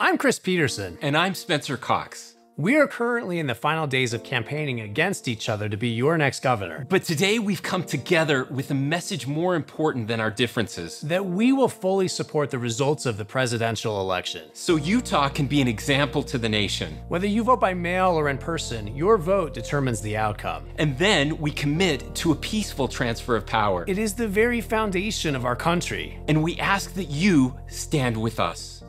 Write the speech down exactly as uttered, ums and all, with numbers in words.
I'm Chris Peterson. And I'm Spencer Cox. We are currently in the final days of campaigning against each other to be your next governor. But today we've come together with a message more important than our differences. That we will fully support the results of the presidential election. So Utah can be an example to the nation. Whether you vote by mail or in person, your vote determines the outcome. And then we commit to a peaceful transfer of power. It is the very foundation of our country. And we ask that you stand with us.